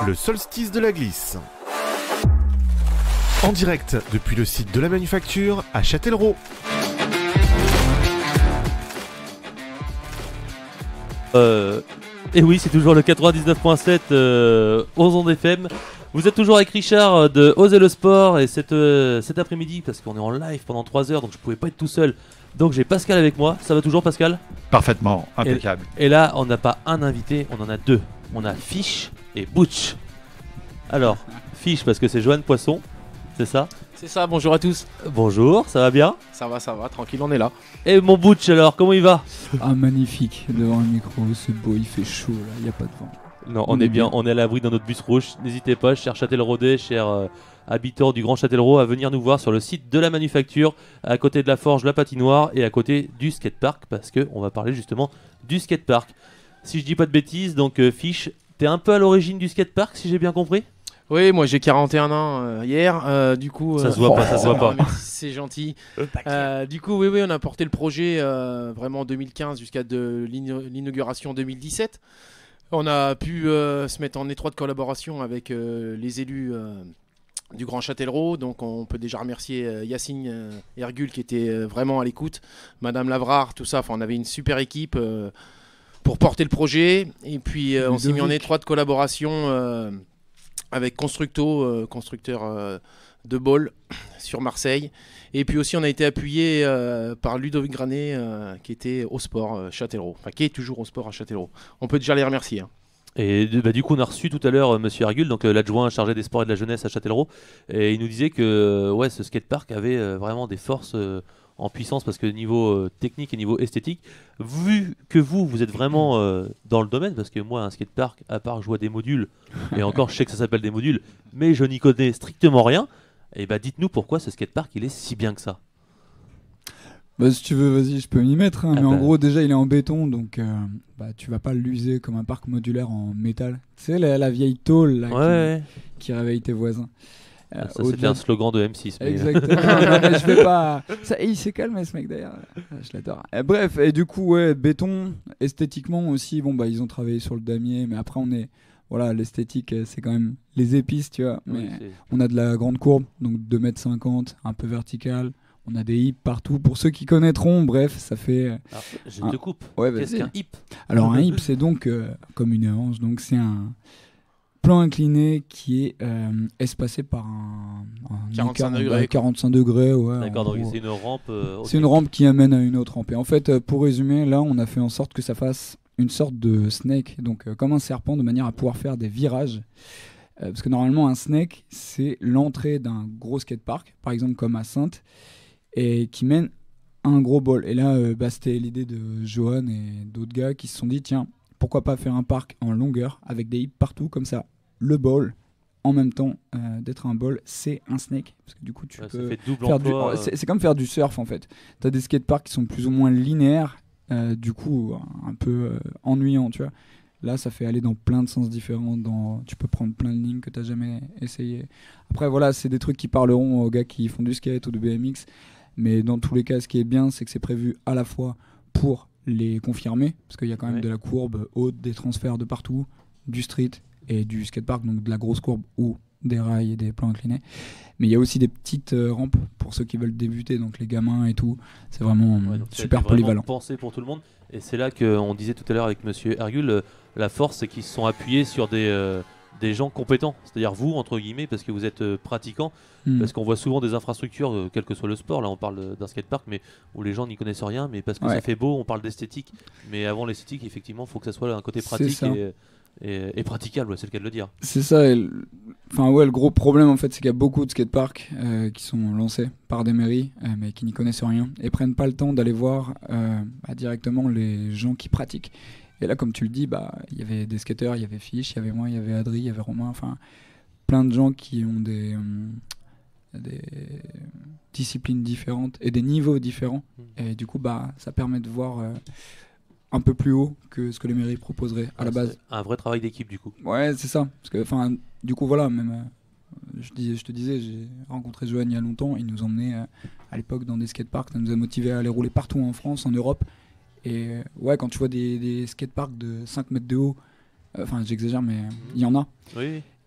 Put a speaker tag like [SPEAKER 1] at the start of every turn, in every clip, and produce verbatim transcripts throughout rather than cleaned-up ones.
[SPEAKER 1] le solstice de la glisse. En direct depuis le site de la Manufacture à Châtellerault.
[SPEAKER 2] Euh, et oui, c'est toujours le quatre-vingt-dix-neuf point sept euh, aux ondes F M. Vous êtes toujours avec Richard de Oser le Sport et cette, euh, cet après-midi, parce qu'on est en live pendant trois heures, donc je pouvais pas être tout seul. Donc j'ai Pascal avec moi. Ça va toujours, Pascal?
[SPEAKER 3] Parfaitement, impeccable.
[SPEAKER 2] Et, et là, on n'a pas un invité, on en a deux. On a Fish et Butch. Alors, Fish parce que c'est Joanne Poisson, c'est ça?
[SPEAKER 4] C'est ça, bonjour à tous.
[SPEAKER 2] Bonjour, ça va bien?
[SPEAKER 4] Ça va, ça va, tranquille, on est là.
[SPEAKER 2] Et mon Butch alors, comment il va?
[SPEAKER 5] Ah, magnifique, devant le micro, c'est beau, il fait chaud là, il n'y a pas de vent.
[SPEAKER 2] Non, on, on est, est bien, bien, on est à l'abri dans notre bus rouge. N'hésitez pas, chers Châtelleraudais, chers euh, habitants du Grand Châtellerault, à venir nous voir sur le site de la Manufacture, à côté de la Forge, la patinoire et à côté du skatepark, parce qu'on va parler justement du skatepark. Si je dis pas de bêtises, donc euh, Fish, t'es un peu à l'origine du skatepark, si j'ai bien compris?
[SPEAKER 4] Oui, moi j'ai quarante et un ans euh, hier, euh, du coup...
[SPEAKER 2] Ça
[SPEAKER 4] euh,
[SPEAKER 2] se voit oh, pas, ça se voit pas.
[SPEAKER 4] C'est gentil. Euh, du coup, oui, oui, on a porté le projet euh, vraiment en deux mille quinze jusqu'à de l'inauguration deux mille dix-sept. On a pu euh, se mettre en étroite collaboration avec euh, les élus euh, du Grand Châtellerault. Donc on peut déjà remercier euh, Yacine euh, Hergul qui était euh, vraiment à l'écoute, Madame Lavrard, tout ça. Enfin, on avait une super équipe euh, pour porter le projet. Et puis euh, on s'est mis en étroite collaboration euh, avec Constructo, euh, constructeur euh, de bol sur Marseille. Et puis aussi on a été appuyé euh, par Ludovic Granet euh, qui était au sport euh, Châtellerault, enfin qui est toujours au sport à Châtellerault. On peut déjà les remercier. Hein.
[SPEAKER 2] Et bah, du coup on a reçu tout à l'heure euh, Monsieur Hergul, donc euh, l'adjoint chargé des sports et de la jeunesse à Châtellerault, et il nous disait que euh, ouais, ce skatepark avait euh, vraiment des forces euh, en puissance, parce que niveau euh, technique et niveau esthétique, vu que vous, vous êtes vraiment euh, dans le domaine, parce que moi un skatepark, à part jouer à des modules, et encore je sais que ça s'appelle des modules, mais je n'y connais strictement rien. Et bah dites-nous pourquoi ce skatepark il est si bien que ça.
[SPEAKER 5] Bah si tu veux, vas-y, je peux m'y mettre. Hein,
[SPEAKER 2] ah
[SPEAKER 5] mais
[SPEAKER 2] bah...
[SPEAKER 5] en gros, déjà, il est en béton, donc euh, bah, tu vas pas l'user comme un parc modulaire en métal. Tu sais, la, la vieille tôle là,
[SPEAKER 2] ouais,
[SPEAKER 5] qui,
[SPEAKER 2] ouais.
[SPEAKER 5] qui réveille tes voisins.
[SPEAKER 2] Euh, ça, c'était un slogan de M six. Mais...
[SPEAKER 5] Exactement. non, mais je vais pas. Ça, il s'est calmé ce mec d'ailleurs. Je l'adore. Et bref, et du coup, ouais, béton, esthétiquement aussi, bon, bah, ils ont travaillé sur le damier, mais après, on est. Voilà, l'esthétique, c'est quand même les épices, tu vois. Mais oui, on a de la grande courbe, donc deux mètres cinquante, un peu vertical. On a des hips partout. Pour ceux qui connaîtront, bref, ça fait...
[SPEAKER 2] Alors, je un... te coupe.
[SPEAKER 5] Ouais,
[SPEAKER 2] qu'est-ce qu'un hip?
[SPEAKER 5] Alors, un hip, c'est donc, euh, comme une hanche, donc c'est un plan incliné qui est euh, espacé par un... un
[SPEAKER 4] quarante-cinq degrés.
[SPEAKER 5] quarante-cinq degrés, ouais.
[SPEAKER 2] D'accord, donc c'est une rampe... Euh,
[SPEAKER 5] c'est une rampe qui amène à une autre rampe. Et en fait, pour résumer, là, on a fait en sorte que ça fasse... une sorte de snake, donc euh, comme un serpent, de manière à pouvoir faire des virages. Euh, parce que normalement, un snake, c'est l'entrée d'un gros skatepark, par exemple comme à Saintes, et qui mène à un gros bol. Et là, euh, bah, c'était l'idée de Johan et d'autres gars qui se sont dit, tiens, pourquoi pas faire un parc en longueur, avec des hips partout, comme ça, le bol, en même temps euh, d'être un bol, c'est un snake. Parce que du coup, tu
[SPEAKER 2] ouais,
[SPEAKER 5] peux
[SPEAKER 2] ça fait double
[SPEAKER 5] faire
[SPEAKER 2] emploi,
[SPEAKER 5] du...
[SPEAKER 2] euh...
[SPEAKER 5] c'est, c'est comme faire du surf, en fait. Tu as des skateparks qui sont plus ou moins linéaires, Euh, du coup un peu euh, ennuyant, tu vois. Là ça fait aller dans plein de sens différents, dans... tu peux prendre plein de lignes que tu n'as jamais essayé. Après voilà, c'est des trucs qui parleront aux gars qui font du skate ou du B M X, mais dans tous les cas ce qui est bien, c'est que c'est prévu à la fois pour les confirmer, parce qu'il y a quand même ouais. de la courbe haute, des transferts de partout, du street et du skatepark, donc de la grosse courbe ou des rails et des plans inclinés, mais il y a aussi des petites euh, rampes pour ceux qui veulent débuter, donc les gamins et tout. C'est vraiment ouais, super polyvalent.
[SPEAKER 2] Pensé pour tout le monde, et c'est là qu'on disait tout à l'heure avec Monsieur Hergul, euh, la force c'est qu'ils se sont appuyés sur des, euh, des gens compétents, c'est-à-dire vous entre guillemets, parce que vous êtes euh, pratiquants, mmh. parce qu'on voit souvent des infrastructures, euh, quel que soit le sport, là on parle d'un skatepark, mais où les gens n'y connaissent rien, mais parce que ouais. ça fait beau, on parle d'esthétique, mais avant l'esthétique, effectivement, il faut que ça soit un côté pratique et Et, et praticable, ouais, c'est le cas de le dire.
[SPEAKER 5] C'est ça. Le... Enfin ouais, le gros problème en fait, c'est qu'il y a beaucoup de skateparks euh, qui sont lancés par des mairies, euh, mais qui n'y connaissent rien et prennent pas le temps d'aller voir euh, bah, directement les gens qui pratiquent. Et là, comme tu le dis, bah il y avait des skateurs, il y avait Fish, il y avait moi, il y avait Adri, il y avait Romain, enfin plein de gens qui ont des euh, des disciplines différentes et des niveaux différents. Mmh. Et du coup, bah ça permet de voir. Euh, un peu plus haut que ce que les mairies proposeraient à ah, la base.
[SPEAKER 2] Un vrai travail d'équipe du coup.
[SPEAKER 5] Ouais, c'est ça. Parce que, enfin, du coup, voilà, même, euh, je, dis, je te disais, j'ai rencontré Johan il y a longtemps. Il nous emmenait euh, à l'époque dans des skateparks. Ça nous a motivés à aller rouler partout en France, en Europe. Et euh, ouais, quand tu vois des, des skateparks de cinq mètres de haut, enfin, euh, j'exagère, mais il y en a.
[SPEAKER 2] Oui.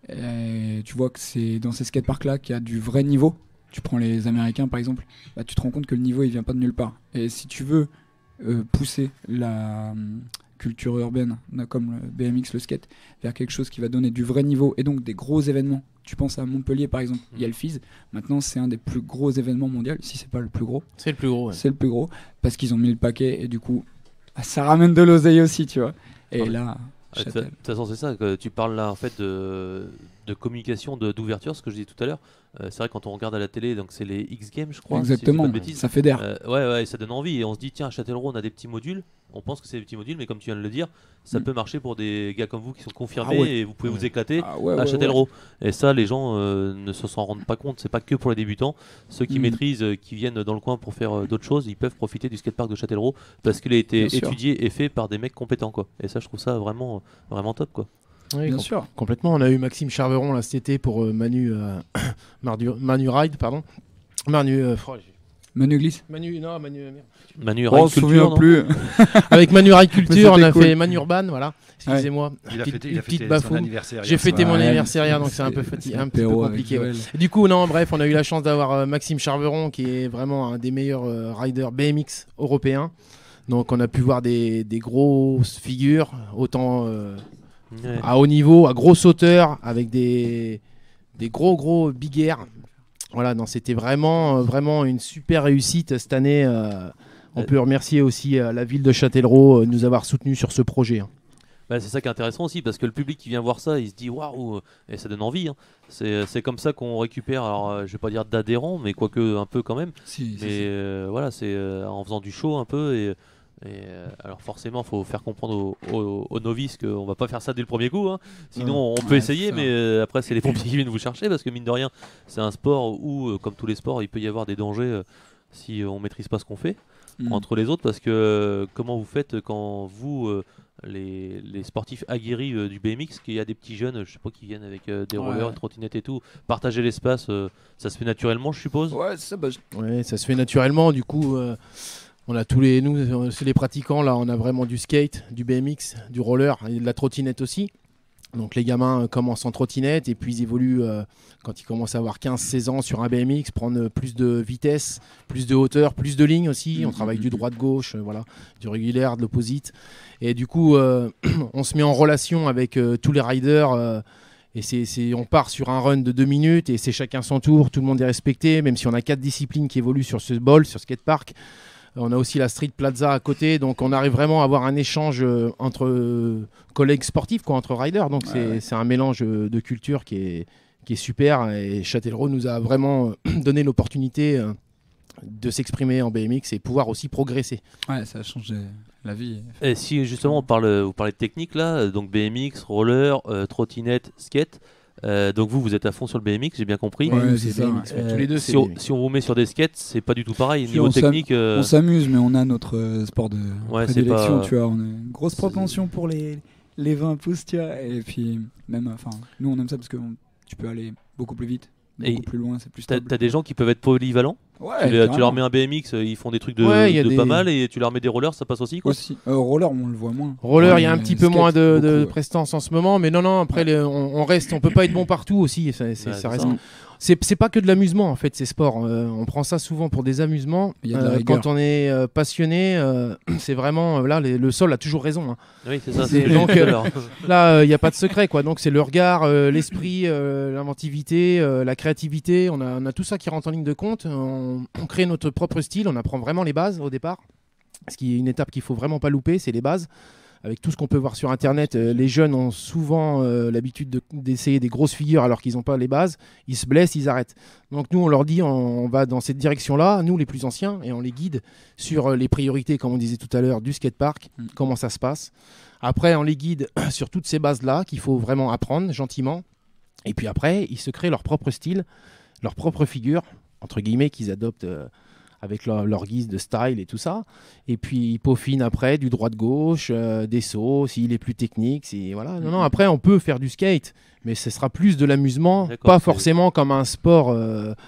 [SPEAKER 5] Et tu vois que c'est dans ces skateparks-là qu'il y a du vrai niveau. Tu prends les Américains par exemple, bah, tu te rends compte que le niveau il vient pas de nulle part. Et si tu veux euh, pousser la euh, culture urbaine, comme le B M X, le skate, vers quelque chose qui va donner du vrai niveau et donc des gros événements. Tu penses à Montpellier par exemple, il y a le Fizz. Maintenant c'est un des plus gros événements mondiaux, si c'est pas le plus gros.
[SPEAKER 4] C'est le plus gros. Ouais.
[SPEAKER 5] C'est le plus gros parce qu'ils ont mis le paquet et du coup bah, ça ramène de l'oseille aussi, tu vois. Et
[SPEAKER 2] ouais.
[SPEAKER 5] là.
[SPEAKER 2] De toute façon, c'est ça que tu parles là en fait de, de communication, de, d'ouverture, ce que je disais tout à l'heure. Euh, c'est vrai quand on regarde à la télé, donc c'est les X Games, je crois.
[SPEAKER 5] Exactement.
[SPEAKER 2] Si
[SPEAKER 5] ça fédère.
[SPEAKER 2] Euh, ouais, ouais, ça donne envie et on se dit tiens, à Châtellerault, on a des petits modules. On pense que c'est des petits modules, mais comme tu viens de le dire, ça mm. peut marcher pour des gars comme vous qui sont confirmés ah ouais. et vous pouvez ouais. vous éclater
[SPEAKER 5] ah ouais,
[SPEAKER 2] à
[SPEAKER 5] ouais,
[SPEAKER 2] Châtellerault.
[SPEAKER 5] Ouais.
[SPEAKER 2] Et ça, les gens euh, ne se s'en rendent pas compte. C'est pas que pour les débutants. Ceux qui mm. maîtrisent, euh, qui viennent dans le coin pour faire euh, d'autres choses, ils peuvent profiter du skatepark de Châtellerault parce qu'il a été Bien étudié sûr. et fait par des mecs compétents, quoi. Et ça, je trouve ça vraiment, vraiment top, quoi.
[SPEAKER 4] Oui,
[SPEAKER 5] bien
[SPEAKER 4] com-
[SPEAKER 5] sûr.
[SPEAKER 4] Complètement. On a eu Maxime Charveron là cet été pour euh, Manu, euh, Manu, Manu Ride, pardon. Manu. Euh, oh,
[SPEAKER 5] Manu Glisse.
[SPEAKER 4] Manu, non, Manu. Merde.
[SPEAKER 2] Manu Ride
[SPEAKER 5] oh, Culture. Non plus.
[SPEAKER 4] Avec Manu Ride Culture, on a cool. fait Manu Urban, voilà. Excusez-moi.
[SPEAKER 3] Ouais. Il a fêté, il a fêté
[SPEAKER 4] son
[SPEAKER 3] anniversaire.
[SPEAKER 4] J'ai fêté
[SPEAKER 5] ouais,
[SPEAKER 4] mon anniversaire hier, donc c'est un peu fatigué, un petit peu compliqué. Ouais. Du coup, non, bref, on a eu la chance d'avoir euh, Maxime Charveron, qui est vraiment un des meilleurs euh, riders B M X européens. Donc, on a pu voir des, des grosses figures, autant. Euh, Ouais. à haut niveau, à grosse hauteur, avec des, des gros gros big air. Voilà, non, c'était vraiment, vraiment une super réussite cette année. Euh, on ouais. peut remercier aussi euh, la ville de Châtellerault de euh, nous avoir soutenus sur ce projet. Hein.
[SPEAKER 2] Bah, c'est ça qui est intéressant aussi, parce que le public qui vient voir ça, il se dit waouh, et ça donne envie. Hein. C'est, c'est comme ça qu'on récupère, alors euh, je vais pas dire d'adhérents, mais quoique un peu quand même.
[SPEAKER 5] Si,
[SPEAKER 2] mais
[SPEAKER 5] si, si.
[SPEAKER 2] Euh, voilà, c'est euh, en faisant du show un peu et. Et euh, alors forcément, il faut faire comprendre aux, aux, aux novices qu'on va pas faire ça dès le premier coup. Hein. Sinon, on peut ouais, essayer, mais euh, après, c'est les pompiers qui viennent vous chercher parce que mine de rien, c'est un sport où, euh, comme tous les sports, il peut y avoir des dangers euh, si on maîtrise pas ce qu'on fait mmh. entre les autres. Parce que euh, comment vous faites quand vous, euh, les, les sportifs aguerris euh, du B M X, qu'il y a des petits jeunes, je sais pas, qui viennent avec euh, des ouais. rollers, une trottinette et tout, partager l'espace, euh, ça se fait naturellement, je suppose.
[SPEAKER 5] Ouais, ça, bah, je...
[SPEAKER 4] ouais, ça se fait naturellement. Du coup. Euh... On a tous les, nous, c'est les pratiquants, là, on a vraiment du skate, du B M X, du roller et de la trottinette aussi. Donc les gamins commencent en trottinette et puis ils évoluent euh, quand ils commencent à avoir quinze seize ans sur un B M X, prendre plus de vitesse, plus de hauteur, plus de lignes aussi. On travaille du droit de gauche, euh, voilà, du régulier, de l'opposite. Et du coup, euh, on se met en relation avec euh, tous les riders. Euh, Et c'est, c'est, on part sur un run de deux minutes et c'est chacun son tour, tout le monde est respecté, même si on a quatre disciplines qui évoluent sur ce bol, sur skatepark. On a aussi la Street Plaza à côté, donc on arrive vraiment à avoir un échange euh, entre euh, collègues sportifs, quoi, entre riders. Donc ouais, c'est, ouais. c'est un mélange de culture qui est, qui est super. Et Châtellerault nous a vraiment donné l'opportunité euh, de s'exprimer en B M X et pouvoir aussi progresser.
[SPEAKER 5] Ouais, ça a changé la vie.
[SPEAKER 2] Et si justement on parle, vous parlez de technique là, donc B M X, roller, euh, trottinette, skate. Euh, donc vous, vous êtes à fond sur le B M X, j'ai bien compris.
[SPEAKER 5] Ouais, c'est, c'est ça. B M X,
[SPEAKER 2] euh,
[SPEAKER 4] tous les deux,
[SPEAKER 2] si, on, si on vous met sur des skates, c'est pas du tout pareil.
[SPEAKER 5] Si
[SPEAKER 2] niveau
[SPEAKER 5] on
[SPEAKER 2] technique,
[SPEAKER 5] s'am...
[SPEAKER 2] euh...
[SPEAKER 5] on s'amuse, mais on a notre euh, sport de
[SPEAKER 2] ouais,
[SPEAKER 5] prédilection,
[SPEAKER 2] pas...
[SPEAKER 5] tu vois. On a une grosse propension pour les les vingt pouces, tu vois. Et puis même, enfin, nous on aime ça parce que on, tu peux aller beaucoup plus vite, beaucoup et plus loin, c'est plus stable.
[SPEAKER 2] T'as, t'as des gens qui peuvent être polyvalents.
[SPEAKER 5] Ouais,
[SPEAKER 2] tu, les, tu leur mets un B M X, ils font des trucs de,
[SPEAKER 4] ouais,
[SPEAKER 2] de
[SPEAKER 4] des...
[SPEAKER 2] pas mal, et tu leur mets des rollers, ça passe aussi, quoi.
[SPEAKER 5] Aussi. Euh, roller, on le voit moins.
[SPEAKER 4] Roller, il ouais, y a un petit peu
[SPEAKER 5] skate,
[SPEAKER 4] moins de,
[SPEAKER 5] beaucoup,
[SPEAKER 4] de
[SPEAKER 5] ouais.
[SPEAKER 4] prestance en ce moment, mais non, non. Après, ouais. les, on, on reste, on peut pas être bon partout aussi. Ça, c'est,
[SPEAKER 2] ouais,
[SPEAKER 4] ça
[SPEAKER 2] c'est
[SPEAKER 4] reste.
[SPEAKER 2] Ça.
[SPEAKER 4] C'est, c'est pas que de l'amusement en fait ces sports. Euh, on prend ça souvent pour des amusements. Euh, quand on est euh, passionné, euh, c'est vraiment euh, là les, le sol a toujours raison. Hein.
[SPEAKER 2] Oui, c'est ça.
[SPEAKER 4] C'est,
[SPEAKER 2] c'est
[SPEAKER 4] donc euh, là, il euh, n'y a pas de secret quoi. Donc c'est le regard, euh, l'esprit, euh, l'inventivité, euh, la créativité. On a, on a tout ça qui rentre en ligne de compte. On, on crée notre propre style. On apprend vraiment les bases au départ. Ce qui est une étape qu'il faut vraiment pas louper, c'est les bases. Avec tout ce qu'on peut voir sur internet, euh, les jeunes ont souvent euh, l'habitude de, d'essayer des grosses figures alors qu'ils n'ont pas les bases. Ils se blessent, ils arrêtent. Donc nous, on leur dit, on, on va dans cette direction-là, nous les plus anciens, et on les guide sur euh, les priorités, comme on disait tout à l'heure, du skatepark, mmh. comment ça se passe. Après, on les guide sur toutes ces bases-là qu'il faut vraiment apprendre gentiment. Et puis après, ils se créent leur propre style, leur propre figure, entre guillemets, qu'ils adoptent... Euh, avec leur, leur guise de style et tout ça. Et puis, ils peaufinent après du droit de gauche, euh, des sauts, s'il est plus technique. Si, voilà. Non, non, après, on peut faire du skate, mais ce sera plus de l'amusement, D'accord, pas forcément comme un sport euh,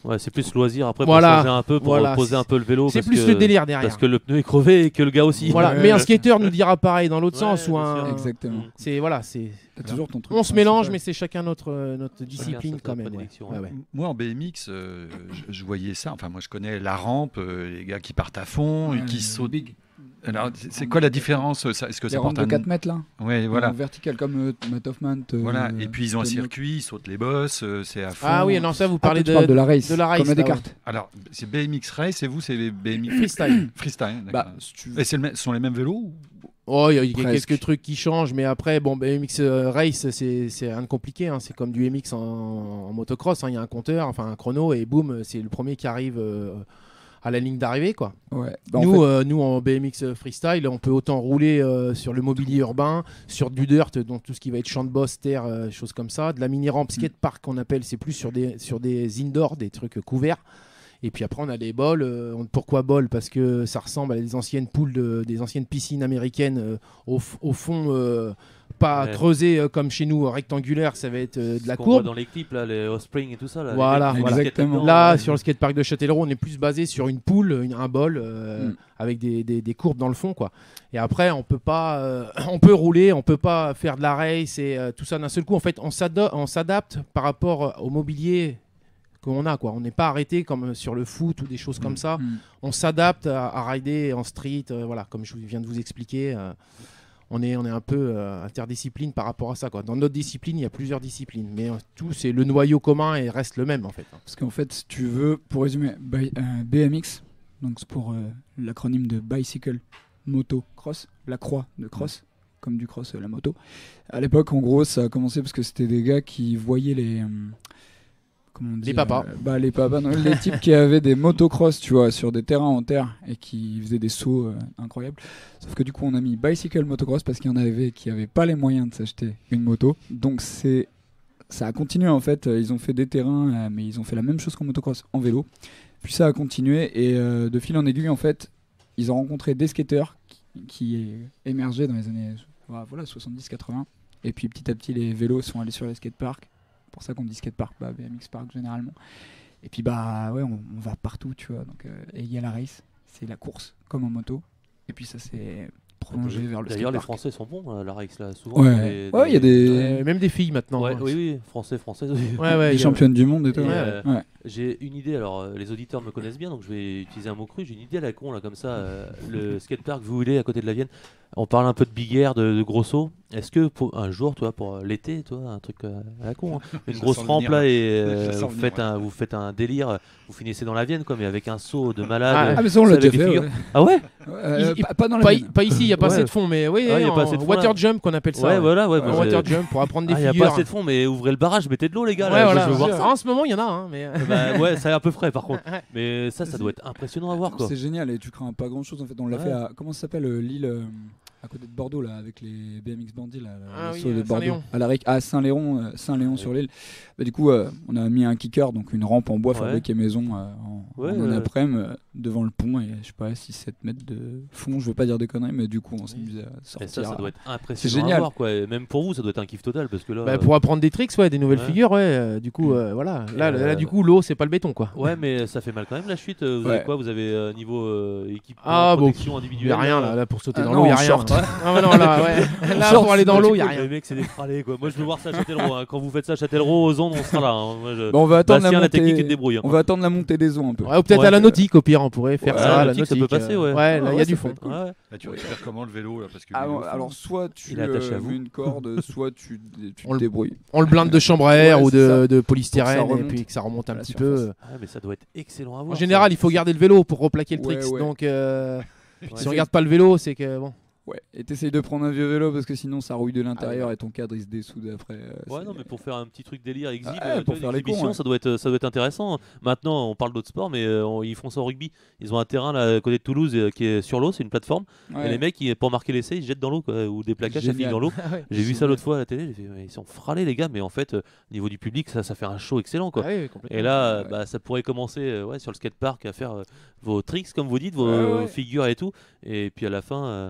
[SPEAKER 2] Ouais, c'est plus loisir après
[SPEAKER 4] Voilà.
[SPEAKER 2] pour changer un peu, pour
[SPEAKER 4] Voilà.
[SPEAKER 2] poser un peu le vélo.
[SPEAKER 4] C'est
[SPEAKER 2] parce
[SPEAKER 4] plus
[SPEAKER 2] que-
[SPEAKER 4] le délire derrière.
[SPEAKER 2] Parce que le pneu est crevé et que le gars aussi.
[SPEAKER 4] Voilà.
[SPEAKER 5] Ouais.
[SPEAKER 4] Mais un skater nous dira pareil dans l'autre
[SPEAKER 2] Ouais,
[SPEAKER 4] sens ou
[SPEAKER 2] bien
[SPEAKER 4] un.
[SPEAKER 2] sûr.
[SPEAKER 5] Exactement.
[SPEAKER 2] Mm.
[SPEAKER 4] C'est voilà, c'est.
[SPEAKER 5] T'as toujours ton truc.
[SPEAKER 4] On se
[SPEAKER 5] principal.
[SPEAKER 4] mélange, mais c'est chacun notre euh, notre discipline
[SPEAKER 2] sa
[SPEAKER 4] quand même. Ouais.
[SPEAKER 2] prédilection,
[SPEAKER 4] Ouais,
[SPEAKER 2] ouais.
[SPEAKER 4] ouais.
[SPEAKER 3] Moi en B M X, euh, je, je voyais ça. Enfin, moi je connais la rampe, euh, les gars qui partent à fond et
[SPEAKER 5] Ouais,
[SPEAKER 3] qui
[SPEAKER 5] les
[SPEAKER 3] sautent.
[SPEAKER 5] big.
[SPEAKER 3] Alors, c'est c'est quoi la différence ça, Est-ce que
[SPEAKER 5] Les
[SPEAKER 3] ça
[SPEAKER 5] rampes
[SPEAKER 3] porte
[SPEAKER 5] de
[SPEAKER 3] un
[SPEAKER 5] quatre mètres là.
[SPEAKER 3] Ouais, voilà.
[SPEAKER 5] En vertical comme euh, Matt Hoffman. te-
[SPEAKER 3] Voilà. Et puis ils ont un
[SPEAKER 5] te-
[SPEAKER 3] circuit, ils sautent les bosses, euh, c'est à fond.
[SPEAKER 4] Ah oui, non, ça vous
[SPEAKER 5] Ah,
[SPEAKER 4] parlez
[SPEAKER 5] toi, tu
[SPEAKER 4] de,
[SPEAKER 5] parles de la race.
[SPEAKER 4] de la race,
[SPEAKER 5] Comme à
[SPEAKER 4] là,
[SPEAKER 5] Descartes.
[SPEAKER 3] Alors, c'est B M X Race et vous, c'est B M X
[SPEAKER 4] freestyle.
[SPEAKER 3] Freestyle. d'accord.
[SPEAKER 5] Bah, si tu veux.
[SPEAKER 3] Et c'est le même- ce sont les mêmes vélos ou-
[SPEAKER 4] Oh, il y a, il y a
[SPEAKER 5] Presque.
[SPEAKER 4] quelques trucs qui changent, mais après, bon, B M X euh, Race, c'est c'est rien de compliqué. Hein. C'est comme du M X en, en motocross. hein. Il y a un compteur, enfin un chrono, et boum, c'est le premier qui arrive euh, à la ligne d'arrivée, quoi.
[SPEAKER 5] Ouais. Bah, en
[SPEAKER 4] nous,
[SPEAKER 5] fait,
[SPEAKER 4] euh, nous, en B M X freestyle, on peut autant rouler euh, sur le mobilier urbain, sur du dirt, donc tout ce qui va être champ de boss, terre, euh, choses comme ça. De la mini-rampe skatepark qu'on appelle, c'est plus sur des, sur des indoors, des trucs couverts. Et puis après, on a les bols. Euh, on- pourquoi bols? Parce que ça ressemble à des anciennes poules, de- des anciennes piscines américaines euh, au, f- au fond, euh, pas
[SPEAKER 2] Ouais.
[SPEAKER 4] creusé euh, comme chez nous, rectangulaire, ça va être euh, de la
[SPEAKER 2] Ce qu'on voit
[SPEAKER 4] courbe.
[SPEAKER 2] dans les clips, là, les Offspring et tout ça. Là, les
[SPEAKER 4] Voilà,
[SPEAKER 2] mecs qui
[SPEAKER 4] voilà.
[SPEAKER 2] skatent
[SPEAKER 5] Exactement.
[SPEAKER 2] dedans,
[SPEAKER 4] Là,
[SPEAKER 2] ouais.
[SPEAKER 4] sur le skatepark de Châtellerault, on est plus basé sur une poule, une- un bol, euh,
[SPEAKER 5] Mm.
[SPEAKER 4] avec des, des- des courbes dans le fond, quoi. Et après, on peut pas, euh, on peut rouler, on peut pas faire de la race et euh, tout ça d'un seul coup. En fait, on s'ado- on s'adapte par rapport au mobilier qu'on a, quoi. On n'est pas arrêté comme sur le foot ou des choses comme ça.
[SPEAKER 5] mm.
[SPEAKER 4] On s'adapte à, à rider en street, euh, voilà, comme je viens de vous expliquer. euh, on est, on est un peu euh, interdiscipline par rapport à ça, quoi. Dans notre discipline, il y a plusieurs disciplines, mais euh, tout, c'est le noyau commun et reste le même, en fait.
[SPEAKER 5] Parce qu'en fait, si tu veux, pour résumer, by- euh, B M X, donc c'est pour euh, l'acronyme de Bicycle Moto Cross, la croix de cross, comme du cross, euh, la moto. À l'époque, en gros, ça a commencé parce que c'était des gars qui voyaient les. euh, comment on dit,
[SPEAKER 4] Les papas.
[SPEAKER 5] euh, bah, les papas, non, les types qui avaient des motocross, tu vois, sur des terrains en terre et qui faisaient des sauts euh, incroyables. Sauf que du coup, on a mis Bicycle Motocross parce qu'il y en avait qui n'avaient pas les moyens de s'acheter une moto. Donc, c'est. Ça a continué en fait, euh, ils ont fait des terrains, euh, mais ils ont fait la même chose qu'en motocross en vélo. Puis ça a continué et euh, de fil en aiguille en fait, ils ont rencontré des skateurs qui, qui émergeaient dans les années voilà, voilà, soixante-dix quatre-vingts. Et puis petit à petit les vélos sont allés sur les skateparks. Pour ça qu'on dit skatepark, bah, B M X Park généralement. Et puis bah ouais, on, on va partout, tu vois. Donc, euh, et il y a la race, c'est la course comme en moto. Et puis ça s'est prolongé vers le
[SPEAKER 2] D'ailleurs, les
[SPEAKER 5] skatepark.
[SPEAKER 2] Français sont bons à la race là, souvent.
[SPEAKER 5] Ouais,
[SPEAKER 2] des-
[SPEAKER 5] ouais, il y a des,
[SPEAKER 4] Euh, même des filles maintenant.
[SPEAKER 2] Ouais,
[SPEAKER 4] hein.
[SPEAKER 2] oui, oui, français, françaises. oui.
[SPEAKER 4] Ouais, ouais,
[SPEAKER 5] des
[SPEAKER 4] il y a-
[SPEAKER 5] championnes du monde et tout.
[SPEAKER 2] Et,
[SPEAKER 5] ouais.
[SPEAKER 2] euh,
[SPEAKER 5] Ouais.
[SPEAKER 2] J'ai une idée, alors euh, les auditeurs me connaissent bien, donc je vais utiliser un mot cru. J'ai une idée à la con, là, comme ça. euh, le skatepark Vouillet à côté de la Vienne. On parle un peu de big air, de, de gros sauts. Est-ce que pour un jour, toi, pour euh, l'été, toi, un truc euh, à la con, hein, une
[SPEAKER 3] Je
[SPEAKER 2] grosse
[SPEAKER 3] sens
[SPEAKER 2] rampe
[SPEAKER 3] venir,
[SPEAKER 2] là
[SPEAKER 3] là.
[SPEAKER 2] et
[SPEAKER 3] Je
[SPEAKER 2] euh,
[SPEAKER 3] sens
[SPEAKER 2] vous,
[SPEAKER 3] venir,
[SPEAKER 2] faites
[SPEAKER 3] ouais.
[SPEAKER 2] un, vous faites un délire, vous finissez dans la Vienne, quoi, mais avec un saut de malade.
[SPEAKER 4] Ah,
[SPEAKER 2] euh,
[SPEAKER 5] Ah mais ça on l'a
[SPEAKER 2] avec
[SPEAKER 5] déjà
[SPEAKER 2] des
[SPEAKER 5] fait.
[SPEAKER 2] figures.
[SPEAKER 5] Ouais.
[SPEAKER 2] Ah ouais
[SPEAKER 5] Euh,
[SPEAKER 4] Il-
[SPEAKER 5] pas, pas dans la
[SPEAKER 4] Pas,
[SPEAKER 5] Vienne.
[SPEAKER 4] pas ici, il n'y a pas
[SPEAKER 2] Ouais.
[SPEAKER 4] assez de fond, mais oui,
[SPEAKER 2] Ah, il y a
[SPEAKER 4] en
[SPEAKER 2] pas assez de fond,
[SPEAKER 4] water
[SPEAKER 2] là.
[SPEAKER 4] jump qu'on appelle ça.
[SPEAKER 2] Ouais,
[SPEAKER 4] ouais.
[SPEAKER 2] voilà, ouais.
[SPEAKER 4] En
[SPEAKER 2] bah,
[SPEAKER 4] water
[SPEAKER 2] j'ai-
[SPEAKER 4] jump pour apprendre des
[SPEAKER 2] Ah, il n'y a
[SPEAKER 4] figures.
[SPEAKER 2] pas assez de fond, mais ouvrez le barrage, mettez de l'eau, les gars.
[SPEAKER 4] Ouais,
[SPEAKER 2] là,
[SPEAKER 4] voilà.
[SPEAKER 2] je veux voir ça.
[SPEAKER 4] En ce moment, il y en a, hein, mais
[SPEAKER 2] Bah, ouais, ça est un peu frais par contre.
[SPEAKER 4] Ouais.
[SPEAKER 2] Mais ça, ça doit être impressionnant à voir, quoi.
[SPEAKER 5] C'est génial et tu crains pas grand chose en fait. On l'a
[SPEAKER 2] Ouais.
[SPEAKER 5] fait à comment ça s'appelle euh, l'île euh, à côté de Bordeaux là avec les B M X Bandits là,
[SPEAKER 4] Ah
[SPEAKER 5] le
[SPEAKER 4] oui,
[SPEAKER 5] saut
[SPEAKER 4] à
[SPEAKER 5] de Bordeaux
[SPEAKER 4] Saint-Léon.
[SPEAKER 5] à la Ric- à Saint-Léon euh, Saint-Léon sur l'île. Bah, du coup euh, on a mis un kicker donc une rampe en bois
[SPEAKER 2] Ouais.
[SPEAKER 5] fabriquée maison euh, en,
[SPEAKER 2] Ouais,
[SPEAKER 5] en un
[SPEAKER 2] ouais.
[SPEAKER 5] après-midi euh, devant le pont et je sais pas six sept mètres de fond, je veux pas dire de conneries mais du coup on s'amusait à
[SPEAKER 2] Et
[SPEAKER 5] sortir.
[SPEAKER 2] ça, ça doit être impressionnant
[SPEAKER 5] C'est génial.
[SPEAKER 2] à voir, quoi. Et même pour vous, ça doit être un kiff total parce que là.
[SPEAKER 4] bah,
[SPEAKER 2] euh,
[SPEAKER 4] pour apprendre des tricks, ouais, des nouvelles
[SPEAKER 2] Ouais.
[SPEAKER 4] figures, ouais. euh, du coup, euh, voilà. Là,
[SPEAKER 2] Et,
[SPEAKER 4] là,
[SPEAKER 2] euh,
[SPEAKER 4] du coup, l'eau, c'est pas le béton, quoi.
[SPEAKER 2] Ouais, mais ça fait mal quand même la chute. Vous
[SPEAKER 5] Ouais.
[SPEAKER 2] avez quoi Vous avez euh, niveau euh, équipement,
[SPEAKER 4] Ah, bon,
[SPEAKER 2] protection
[SPEAKER 4] Il
[SPEAKER 2] individuelle
[SPEAKER 4] y a rien
[SPEAKER 2] euh,
[SPEAKER 4] là, là pour sauter
[SPEAKER 5] Ah
[SPEAKER 4] dans
[SPEAKER 5] non,
[SPEAKER 4] l'eau, il y a
[SPEAKER 5] en
[SPEAKER 4] rien.
[SPEAKER 5] short.
[SPEAKER 4] Ah ouais, non, là, ouais. Là,
[SPEAKER 5] short,
[SPEAKER 4] pour aller dans l'eau, il y a
[SPEAKER 2] Les
[SPEAKER 4] rien.
[SPEAKER 2] mecs, c'est des fralés, quoi. Moi, je veux voir ça à Châtellerault. hein. Quand vous faites ça à Châtellerault, aux ondes, on sera là. hein. Moi, je...
[SPEAKER 5] Bah, on va attendre
[SPEAKER 2] Bastien,
[SPEAKER 5] la
[SPEAKER 2] la
[SPEAKER 5] montée.
[SPEAKER 2] technique, il te débrouille. hein.
[SPEAKER 5] On va attendre la montée des eaux un peu.
[SPEAKER 4] Ouais, ou peut-être
[SPEAKER 2] Ouais.
[SPEAKER 4] à la nautique, au pire, on pourrait faire
[SPEAKER 2] Ouais,
[SPEAKER 4] ça.
[SPEAKER 2] la
[SPEAKER 4] la
[SPEAKER 2] nautique, ça peut passer, ouais.
[SPEAKER 4] Ouais, là, il y
[SPEAKER 5] Ouais,
[SPEAKER 4] a du
[SPEAKER 5] ça
[SPEAKER 4] fond.
[SPEAKER 5] peut
[SPEAKER 2] Ouais.
[SPEAKER 3] Là, tu récupères comment le vélo là parce que
[SPEAKER 5] Ah,
[SPEAKER 3] le vélo,
[SPEAKER 5] bon, alors soit tu
[SPEAKER 2] Il est attaché à
[SPEAKER 5] euh,
[SPEAKER 2] vous.
[SPEAKER 5] mets une corde, soit tu, tu
[SPEAKER 4] On
[SPEAKER 5] te
[SPEAKER 4] le-
[SPEAKER 5] débrouilles.
[SPEAKER 4] On le blinde de chambre à air
[SPEAKER 5] Ouais,
[SPEAKER 4] ou
[SPEAKER 5] c'est
[SPEAKER 4] de,
[SPEAKER 5] ça.
[SPEAKER 4] de
[SPEAKER 5] Pour
[SPEAKER 4] polystyrène
[SPEAKER 5] que ça
[SPEAKER 4] et
[SPEAKER 5] remonte
[SPEAKER 4] puis que ça remonte un
[SPEAKER 5] à la
[SPEAKER 4] petit
[SPEAKER 5] surface.
[SPEAKER 4] peu.
[SPEAKER 2] Ouais, mais ça doit être excellent à voir.
[SPEAKER 4] En général, il faut garder le vélo pour replaquer le
[SPEAKER 5] Ouais,
[SPEAKER 4] tricks.
[SPEAKER 5] ouais.
[SPEAKER 4] Donc, euh,
[SPEAKER 2] Ouais.
[SPEAKER 4] si on regarde pas le vélo, c'est que bon.
[SPEAKER 5] Ouais, et t'essayes de prendre un vieux vélo parce que sinon ça rouille de l'intérieur
[SPEAKER 4] Ah ouais.
[SPEAKER 5] et ton cadre il se dessoude après. euh,
[SPEAKER 2] Ouais,
[SPEAKER 5] c'est-
[SPEAKER 2] non, mais pour faire un petit truc délire exhibe,
[SPEAKER 5] Ah ouais,
[SPEAKER 2] euh,
[SPEAKER 5] pour
[SPEAKER 2] tu vois,
[SPEAKER 5] faire
[SPEAKER 2] une
[SPEAKER 5] les
[SPEAKER 2] exhibition,
[SPEAKER 5] cons, ouais.
[SPEAKER 2] ça doit être ça doit être intéressant. Maintenant, on parle d'autres sports, mais euh, on- ils font ça au rugby. Ils ont un terrain là à côté de Toulouse euh, qui est sur l'eau, c'est une plateforme.
[SPEAKER 5] Ouais.
[SPEAKER 2] Et les mecs, ils- pour marquer l'essai, ils jettent dans l'eau quoi, ou des plaquages, ça finit
[SPEAKER 5] Génial.
[SPEAKER 2] dans l'eau.
[SPEAKER 4] Ah ouais.
[SPEAKER 2] J'ai vu ça
[SPEAKER 5] Génial.
[SPEAKER 2] l'autre fois à la télé, j'ai fait, mais ils sont fralés les gars, mais en fait, euh, au niveau du public, ça, ça fait un show excellent quoi.
[SPEAKER 4] Ah ouais, complètement.
[SPEAKER 2] Et là, euh,
[SPEAKER 5] Ouais.
[SPEAKER 2] bah, ça pourrait commencer euh, ouais, sur le skatepark à faire euh, vos tricks, comme vous dites, vos
[SPEAKER 5] Ouais, ouais.
[SPEAKER 2] figures et tout. Et puis à la fin, euh, on fait
[SPEAKER 4] Bah là,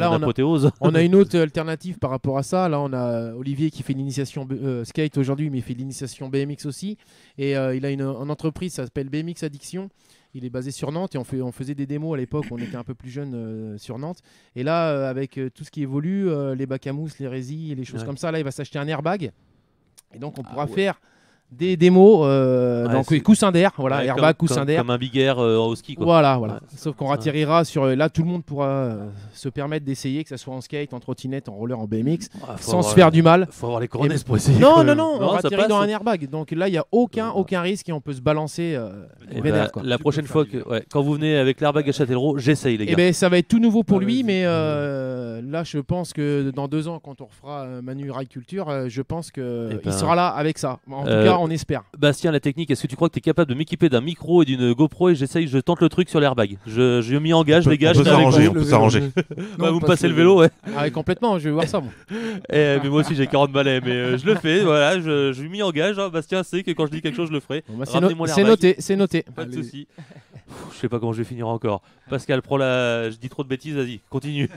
[SPEAKER 4] là, on a-
[SPEAKER 2] l'apothéose.
[SPEAKER 4] On a une autre alternative par rapport à ça. Là, on a Olivier qui fait l'initiation B- euh, skate aujourd'hui, mais il fait l'initiation B M X aussi. Et euh, il a une, une entreprise, ça s'appelle B M X Addiction. Il est basé sur Nantes et on, fait, on faisait des démos à l'époque, on était un peu plus jeunes euh, sur Nantes. Et là, euh, avec euh, tout ce qui évolue, euh, les bacs à mousse, les résils, les choses
[SPEAKER 2] Ouais.
[SPEAKER 4] comme ça, là, il va s'acheter un airbag. Et donc, on
[SPEAKER 5] Ah
[SPEAKER 4] pourra
[SPEAKER 5] ouais.
[SPEAKER 4] faire des démos, euh,
[SPEAKER 2] Ouais,
[SPEAKER 4] donc
[SPEAKER 2] c'est-
[SPEAKER 4] coussin d'air, voilà,
[SPEAKER 2] Ouais,
[SPEAKER 4] airbag,
[SPEAKER 2] comme,
[SPEAKER 4] coussin
[SPEAKER 2] comme-
[SPEAKER 4] d'air.
[SPEAKER 2] Comme un big air euh, au ski, quoi.
[SPEAKER 4] Voilà, voilà.
[SPEAKER 2] Ouais.
[SPEAKER 4] Sauf qu'on
[SPEAKER 2] Ça-
[SPEAKER 4] ratterrira sur. euh, Là, tout le monde pourra euh, se permettre d'essayer, que ce soit en skate, en trottinette, en roller, en B M X,
[SPEAKER 2] Ah, faut
[SPEAKER 4] sans
[SPEAKER 2] avoir-
[SPEAKER 4] se faire du mal.
[SPEAKER 2] Faut avoir les coronets pour essayer.
[SPEAKER 4] Non,
[SPEAKER 2] quand
[SPEAKER 4] non,
[SPEAKER 2] même.
[SPEAKER 4] non, on
[SPEAKER 2] ça
[SPEAKER 4] atterrit
[SPEAKER 2] passe.
[SPEAKER 4] dans un airbag. Donc là, il n'y a aucun,
[SPEAKER 2] Ouais.
[SPEAKER 4] aucun risque et on peut se balancer euh,
[SPEAKER 2] Eh
[SPEAKER 4] vénère,
[SPEAKER 2] ben,
[SPEAKER 4] quoi.
[SPEAKER 2] la
[SPEAKER 3] Tu
[SPEAKER 2] prochaine
[SPEAKER 3] peux
[SPEAKER 2] fois
[SPEAKER 3] faire
[SPEAKER 2] que, ouais, quand vous venez avec l'airbag à Châtellerault, j'essaye, les
[SPEAKER 4] Et
[SPEAKER 2] gars.
[SPEAKER 4] ben, ça va être tout nouveau pour
[SPEAKER 5] Ah,
[SPEAKER 4] lui,
[SPEAKER 5] vas-y.
[SPEAKER 4] mais euh, là, je pense que dans deux ans, quand on refera euh, Manu Rail Culture, euh, je pense qu'il
[SPEAKER 2] Eh ben,
[SPEAKER 4] il sera là avec ça. En tout
[SPEAKER 2] euh,
[SPEAKER 4] cas, on espère.
[SPEAKER 2] Bastien, la technique, est-ce que tu crois que tu es capable de m'équiper d'un micro et d'une GoPro et j'essaye, je tente le truc sur l'airbag. Je, je m'y engage,
[SPEAKER 1] On peut-
[SPEAKER 2] les gars.
[SPEAKER 1] on
[SPEAKER 2] je
[SPEAKER 1] peut
[SPEAKER 2] serai avec
[SPEAKER 1] s'arranger,
[SPEAKER 2] vous.
[SPEAKER 1] on peut s'arranger.
[SPEAKER 2] Bah, vous me passez le vélo, ouais.
[SPEAKER 4] Ah, ouais, complètement, je vais voir ça. Moi.
[SPEAKER 2] Eh, mais moi aussi j'ai quarante balais, mais euh, je le fais, voilà, je, je m'y engage. hein. Bastien sait que quand je dis quelque chose, je le ferai.
[SPEAKER 4] Bon, bah, c'est no-
[SPEAKER 2] Ramenez-moi
[SPEAKER 4] c'est
[SPEAKER 2] l'airbag.
[SPEAKER 4] noté, c'est noté.
[SPEAKER 2] Pas de
[SPEAKER 5] Allez.
[SPEAKER 2] soucis. Pff, Je sais pas comment je vais finir encore. Pascal, prends la. Je dis trop de bêtises, vas-y, continue.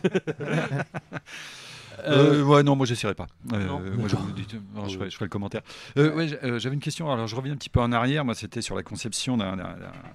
[SPEAKER 3] Euh, ouais, non, moi j'essaierai pas. Euh,
[SPEAKER 2] Non.
[SPEAKER 3] moi, je, vous dis- non, je, ferai, je ferai le commentaire. Euh, ouais, j'- euh, J'avais une question. Alors, je reviens un petit peu en arrière. Moi, c'était sur la conception d'un d'un- d'un-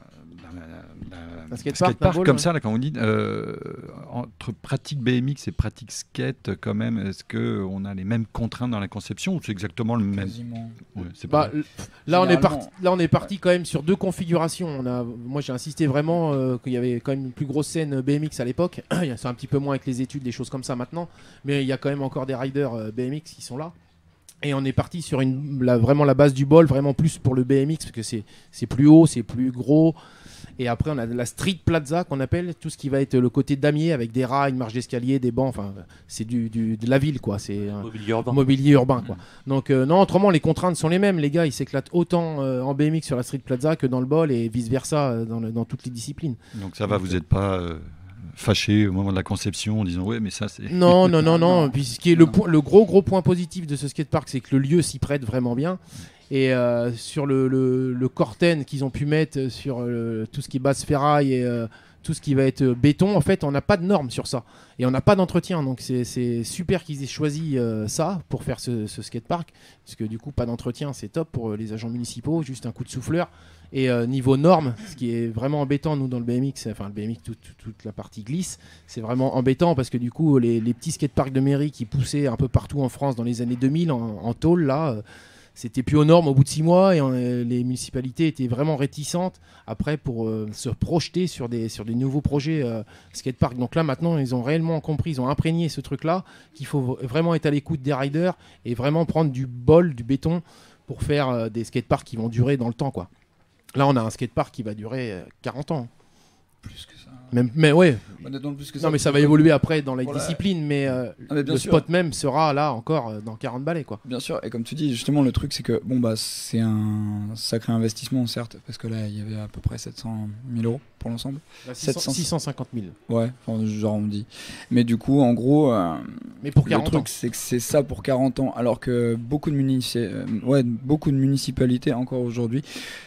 [SPEAKER 3] d'un-
[SPEAKER 4] Un skatepark,
[SPEAKER 3] skatepark
[SPEAKER 4] d'un ball,
[SPEAKER 3] comme
[SPEAKER 4] ouais.
[SPEAKER 3] ça. Là, quand on dit euh, entre pratique B M X et pratique skate, quand même, est-ce que on a les mêmes contraintes dans la conception ou c'est exactement le même?
[SPEAKER 5] Quasiment.
[SPEAKER 3] Ouais, c'est
[SPEAKER 4] Bah,
[SPEAKER 3] pas-
[SPEAKER 4] l- là, on est
[SPEAKER 5] Généralement.
[SPEAKER 4] parti. Là, on est parti quand même sur deux configurations. On a, moi, j'ai insisté vraiment euh, qu'il y avait quand même une plus grosse scène B M X à l'époque. C'est un petit peu moins avec les études, des choses comme ça maintenant, mais il y a quand même encore des riders euh, B M X qui sont là. Et on est parti sur une, la- vraiment la base du bol, vraiment plus pour le B M X parce que c'est c'est plus haut, c'est plus gros. Et après, on a la street plaza qu'on appelle, tout ce qui va être le côté damier avec des rails, une marche d'escalier, des bancs. Enfin, c'est du, du- de la ville, quoi. C'est un
[SPEAKER 2] Mobilier urbain.
[SPEAKER 4] mobilier urbain, quoi. Donc, euh, non, autrement, les contraintes sont les mêmes. Les gars, ils s'éclatent autant euh, en B M X sur la street plaza que dans le bol et vice versa euh, dans, le- dans toutes les disciplines.
[SPEAKER 3] Donc ça va, vous n'êtes pas euh, fâché au moment de la conception en disant ouais, mais ça c'est.
[SPEAKER 4] Non, non, non, non.
[SPEAKER 5] Non.
[SPEAKER 4] Puis ce qui est le,
[SPEAKER 5] Non.
[SPEAKER 4] point- le gros, gros point positif de ce skatepark, c'est que le lieu s'y prête vraiment bien. Et euh, sur le, le, le corten qu'ils ont pu mettre sur euh, tout ce qui est base ferraille et euh, tout ce qui va être euh, béton, en fait, on n'a pas de normes sur ça. Et on n'a pas d'entretien. Donc c'est c'est super qu'ils aient choisi euh, ça pour faire ce, ce skatepark. Parce que du coup, pas d'entretien, c'est top pour euh, les agents municipaux. Juste un coup de souffleur. Et euh, niveau normes, ce qui est vraiment embêtant, nous, dans le B M X, enfin le B M X, toute, toute- toute la partie glisse, c'est vraiment embêtant parce que du coup, les, les petits skateparks de mairie qui poussaient un peu partout en France dans les années deux mille en, en tôle, là, euh, c'était plus aux normes au bout de six mois et euh, les municipalités étaient vraiment réticentes après pour euh, se projeter sur des, sur des nouveaux projets euh, skatepark. Donc là, maintenant, ils ont réellement compris, ils ont imprégné ce truc-là, qu'il faut v- vraiment être à l'écoute des riders et vraiment prendre du bol, du béton pour faire euh, des skateparks qui vont durer dans le temps, quoi. Là, on a un skatepark qui va durer euh, quarante ans.
[SPEAKER 5] Plus que ça.
[SPEAKER 4] Même, mais ouais,
[SPEAKER 5] Honnêtement, plus que ça.
[SPEAKER 4] non, mais ça va évoluer après dans la
[SPEAKER 5] Voilà.
[SPEAKER 4] discipline, mais, euh,
[SPEAKER 5] Ah, mais bien
[SPEAKER 4] le
[SPEAKER 5] sûr.
[SPEAKER 4] spot même sera là encore euh, dans quarante balais, quoi.
[SPEAKER 5] Bien sûr, et comme tu dis, justement, le truc, c'est que bon, bah, c'est un sacré investissement, certes, parce que là, il y avait à peu près sept cent mille euros pour l'ensemble.
[SPEAKER 4] six cents,
[SPEAKER 5] sept cents.
[SPEAKER 4] six cent cinquante mille.
[SPEAKER 5] Ouais, enfin, genre on dit. Mais du coup, en gros, euh,
[SPEAKER 4] Mais pour
[SPEAKER 5] le
[SPEAKER 4] quarante
[SPEAKER 5] truc,
[SPEAKER 4] ans.
[SPEAKER 5] c'est que c'est ça pour quarante ans, alors que beaucoup de, munici- euh, ouais, beaucoup de municipalités, encore aujourd'hui,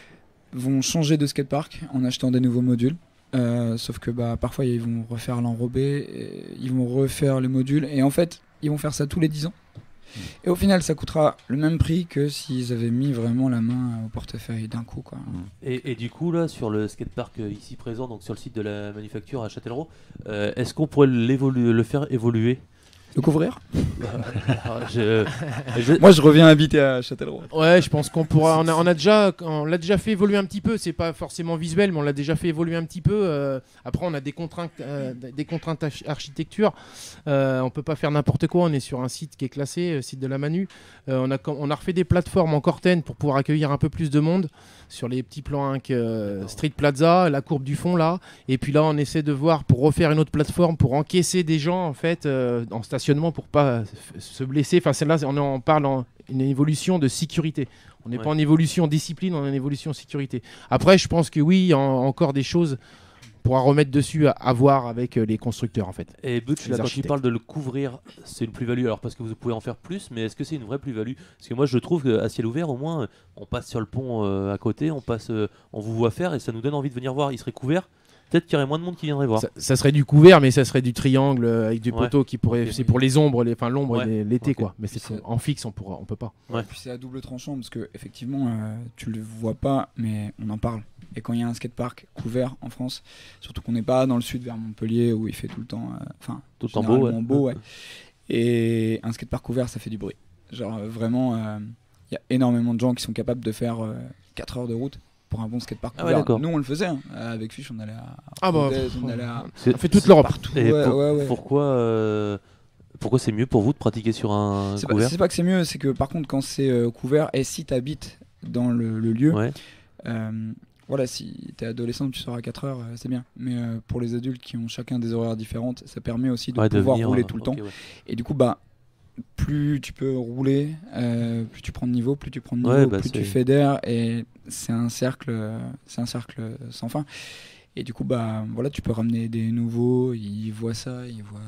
[SPEAKER 5] vont changer de skatepark en achetant des nouveaux modules. Euh, sauf que bah, parfois, ils vont refaire l'enrobé, et ils vont refaire les modules, et en fait, ils vont faire ça tous les dix ans. Et au final, ça coûtera le même prix que s'ils avaient mis vraiment la main au portefeuille d'un coup, quoi.
[SPEAKER 2] Et, et du coup, là, sur le skatepark euh, ici présent, donc sur le site de la manufacture à Châtellerault, euh, est-ce qu'on pourrait l'évolu- le faire évoluer?
[SPEAKER 5] Le couvrir
[SPEAKER 2] Ah, je- je-
[SPEAKER 5] Moi, je reviens habiter à Châtellerault.
[SPEAKER 4] Ouais, je pense qu'on pourra. On a, on a déjà, on l'a déjà fait évoluer un petit peu. C'est pas forcément visuel, mais on l'a déjà fait évoluer un petit peu. Euh, après, on a des contraintes, euh, des contraintes arch- architecture. Euh, on peut pas faire n'importe quoi. On est sur un site qui est classé, euh, site de la Manu. Euh, on a, com- on a refait des plateformes en corten pour pouvoir accueillir un peu plus de monde sur les petits plans Inc, euh, Street Plaza, la courbe du fond là. Et puis là, on essaie de voir pour refaire une autre plateforme pour encaisser des gens en fait euh, en stationnement pour pas f- se blesser. Enfin, celle-là, on en parle en une évolution de sécurité. On n'est
[SPEAKER 2] Ouais.
[SPEAKER 4] pas en évolution discipline, on est en évolution sécurité. Après, je pense que oui, il y a en- encore des choses pour à remettre dessus à, à voir avec euh, les constructeurs en fait.
[SPEAKER 2] Et Butch,
[SPEAKER 4] Les
[SPEAKER 2] là, quand il
[SPEAKER 4] architectes.
[SPEAKER 2] parle de le couvrir, c'est une plus-value. Alors, parce que vous pouvez en faire plus, mais est-ce que c'est une vraie plus-value? Parce que moi, je trouve qu'à ciel ouvert, au moins, on passe sur le pont euh, à côté, on passe, euh, on vous voit faire et ça nous donne envie de venir voir. Il serait couvert. peut-être qu'il y aurait moins de monde qui viendrait voir.
[SPEAKER 4] Ça, ça serait du couvert, mais ça serait du triangle euh, avec des
[SPEAKER 2] Ouais.
[SPEAKER 4] poteaux qui pourraient.
[SPEAKER 2] Ok.
[SPEAKER 4] C'est pour les ombres, les, enfin l'ombre
[SPEAKER 2] Ouais.
[SPEAKER 4] et les- l'été
[SPEAKER 2] Ok.
[SPEAKER 4] quoi. Mais c'est
[SPEAKER 5] C'est-
[SPEAKER 4] en fixe, on pourra, on peut pas.
[SPEAKER 2] Ouais.
[SPEAKER 5] Et puis c'est à double tranchant parce que effectivement euh, tu le vois pas mais on en parle. Et quand il y a un skatepark couvert en France, surtout qu'on n'est pas dans le sud vers Montpellier où il fait tout le temps, euh, enfin
[SPEAKER 2] Tout le temps beau,
[SPEAKER 5] généralement
[SPEAKER 2] ouais.
[SPEAKER 5] beau, ouais. Et un skatepark couvert ça fait du bruit. Genre euh, vraiment, euh, il y a énormément de gens qui sont capables de faire euh, quatre heures de route pour un bon skatepark
[SPEAKER 2] Ah ouais,
[SPEAKER 5] couvert.
[SPEAKER 2] d'accord.
[SPEAKER 5] Nous on le faisait, hein. Avec Fish on allait à
[SPEAKER 4] Ah bah,
[SPEAKER 5] Rodez,
[SPEAKER 4] pff,
[SPEAKER 5] on allait à
[SPEAKER 2] C'est-
[SPEAKER 4] On fait toute l'Europe.
[SPEAKER 5] partout.
[SPEAKER 2] Et
[SPEAKER 5] Ouais,
[SPEAKER 2] pour-
[SPEAKER 5] ouais, ouais.
[SPEAKER 2] Pourquoi, euh, pourquoi c'est mieux pour vous de pratiquer sur un
[SPEAKER 5] C'est pas,
[SPEAKER 2] couvert
[SPEAKER 5] c'est pas que c'est mieux, c'est que par contre quand c'est euh, couvert et si tu habites dans le, le lieu,
[SPEAKER 2] Ouais.
[SPEAKER 5] euh, voilà, si t'es adolescent, tu sors à quatre heures, euh, c'est bien. Mais euh, pour les adultes qui ont chacun des horaires différentes, ça permet aussi de
[SPEAKER 2] Ouais,
[SPEAKER 5] pouvoir
[SPEAKER 2] venir,
[SPEAKER 5] rouler
[SPEAKER 2] euh,
[SPEAKER 5] tout le
[SPEAKER 2] ok,
[SPEAKER 5] temps.
[SPEAKER 2] ouais.
[SPEAKER 5] Et du coup, bah, plus tu peux rouler, euh, plus tu prends de niveau, plus tu prends de niveau,
[SPEAKER 2] Ouais, bah,
[SPEAKER 5] plus tu
[SPEAKER 2] c'est-
[SPEAKER 5] fédères, et c'est un cercle, euh, c'est un cercle sans fin. Et du coup, bah, voilà, tu peux ramener des nouveaux, ils voient ça, ils voient